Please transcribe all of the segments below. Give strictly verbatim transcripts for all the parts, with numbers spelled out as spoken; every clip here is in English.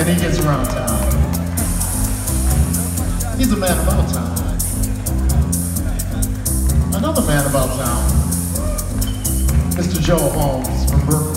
and he gets around town. He's a man about town. Another man about town, Mister Joe Holmes from Brooklyn.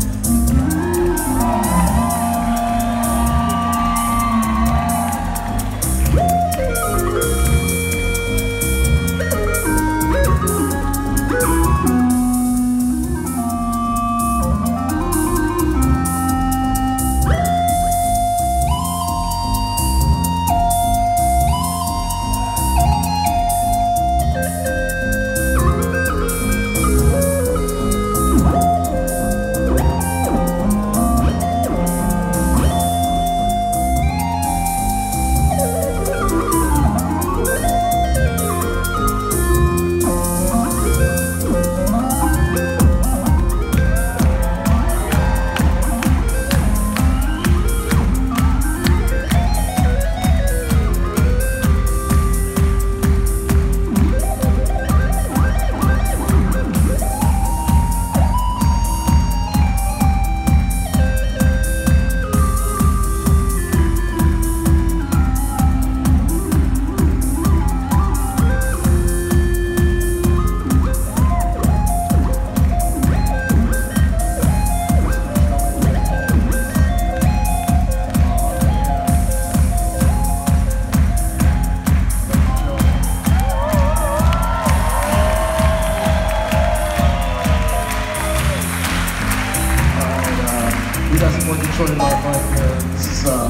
Detroit life right here. This is uh,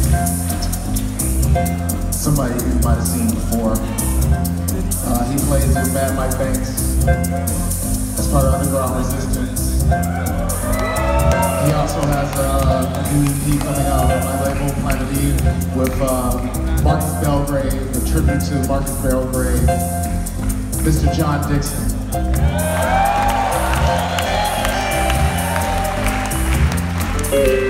somebody you might have seen before. Uh, he plays with Mad Mike Banks as part of Underground Resistance. He also has uh, a new E P coming out on my label, Planet Eve, with uh, Marcus Belgrave, a tribute to Marcus Belgrave, Mister John Dixon. Thank you.